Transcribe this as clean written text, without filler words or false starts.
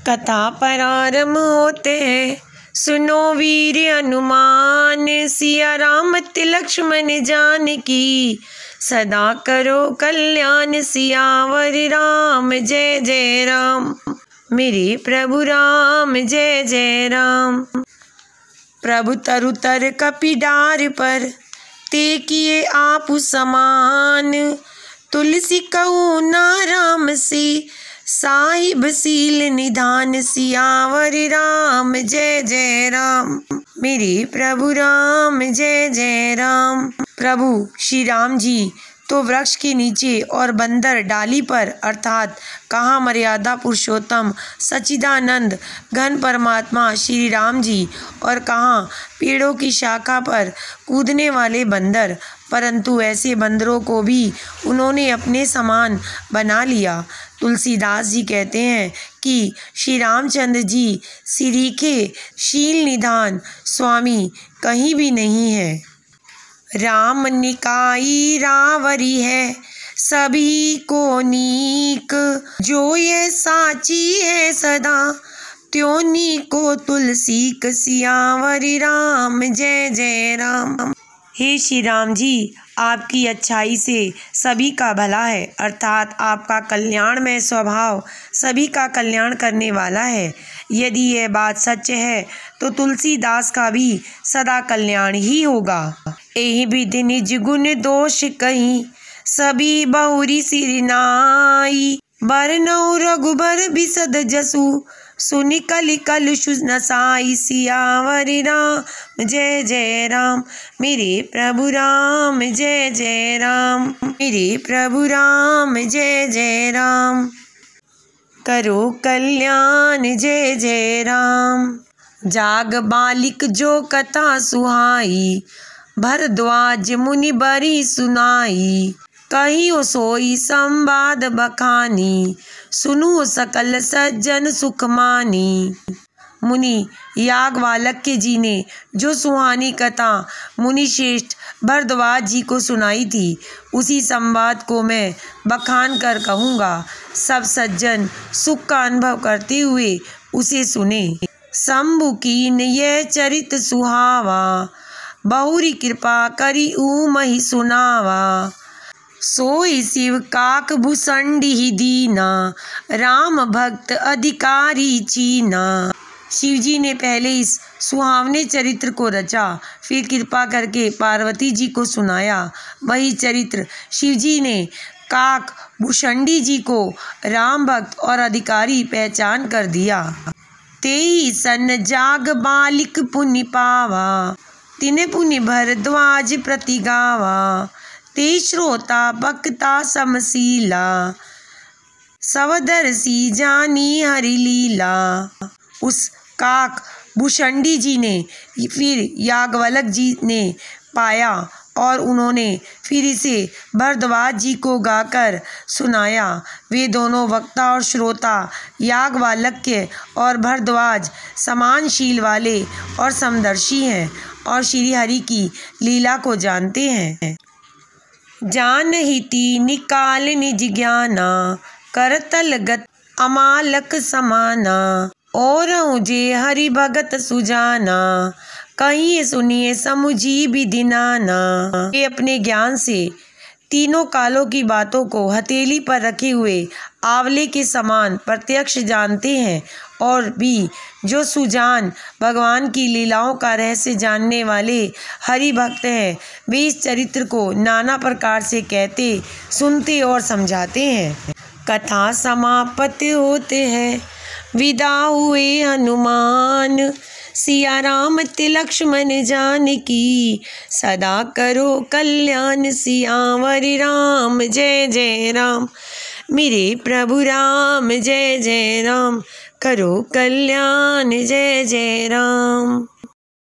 कथा प्रारंभ होते हैं, सुनो वीर हनुमान। सिया राम लक्ष्मण जानकी, सदा करो कल्याण। सियावर राम जय जय राम, मेरे प्रभु राम जय जय राम। प्रभु तरुतर कपिडार पर, ते किए आप समान। तुलसी कहूँ ना राम सी, साहिब सील निधान। सियावर राम जय जय राम, मेरे प्रभु राम जय जय राम। प्रभु श्री राम जी तो वृक्ष के नीचे और बंदर डाली पर अर्थात कहाँ मर्यादा पुरुषोत्तम सच्चिदानंद घन परमात्मा श्री राम जी, और कहाँ पेड़ों की शाखा पर कूदने वाले बंदर, परंतु ऐसे बंदरों को भी उन्होंने अपने समान बना लिया। तुलसीदास जी कहते हैं कि श्री रामचंद्र जी सिरीखे शील निधान स्वामी कहीं भी नहीं है। राम निकाई रावरी है, सभी को नीक। जो ये साची है सदा, त्यों को तुलसी। सियावर राम जय जय राम। हे श्री राम जी, आपकी अच्छाई से सभी का भला है, अर्थात आपका कल्याणमय स्वभाव सभी का कल्याण करने वाला है। यदि यह बात सच है तो तुलसीदास का भी सदा कल्याण ही होगा। एहि विधि निज गुण दोष कहीं, सभी बहुरी सिरनाई। बरनऊ रघुबर बिसद जसु, सुनि कलि कलुष नसाई। सियावर राम जय जय राम, मेरे प्रभु राम जय जय राम, मेरे प्रभु राम जय जय राम। करो कल्याण जय जय राम। जाग बालिक जो कथा सुहाई, भरद्वाज मुनि बरी सुनाई। कहियो सोई संवाद बखानी, सुनु सकल सज्जन सुख मानी। मुनि याज्ञवल्क्य जी ने जो सुहानी कथा मुनि श्रेष्ठ भरद्वाज जी को सुनाई थी, उसी संवाद को मैं बखान कर कहूँगा। सब सज्जन सुख का अनुभव करते हुए उसे सुने। शंभु कीन यह चरित सुहावा, बहुरी कृपा करी ऊमहि सुनावा। सोई शिव काक भुसंडी ही दीना, राम भक्त अधिकारी चीना। शिव जी ने पहले इस सुहावने चरित्र को रचा, फिर कृपा करके पार्वती जी को सुनाया। वही चरित्र शिव जी ने काक भुसंडी जी को राम भक्त और अधिकारी पहचान कर दिया। तेई सन जाग बालिक पुनि पावा, तिने पुनि भरद्वाज प्रति गावा। ते श्रोता बक्ता समशीला, सवदर्शी जानी हरि लीला। उस काक भुसंडी जी ने फिर याज्ञवल्क्य जी ने पाया और उन्होंने फिर इसे भरद्वाज जी को गाकर सुनाया। वे दोनों वक्ता और श्रोता याज्ञवल्क्य और भरद्वाज समानशील वाले और समदर्शी हैं और श्री हरि की लीला को जानते हैं। जानहिति निकाल निज ज्ञाना, करतल गत अमालक समाना। और जे हरि भगत सुजाना, कहिए सुनिए समुझी विधि नाना। वे अपने ज्ञान से तीनों कालों की बातों को हथेली पर रखे हुए आंवले के समान प्रत्यक्ष जानते हैं, और भी जो सुजान भगवान की लीलाओं का रहस्य जानने वाले हरि भक्त हैं, वे इस चरित्र को नाना प्रकार से कहते, सुनते और समझाते हैं। कथा समाप्त होते हैं, विदा हुए हनुमान। सिया राम लक्ष्मण जानकी, सदा करो कल्याण। सियावर राम जय जय राम, मेरे प्रभु राम जय जय राम। करो कल्याण जय जय राम।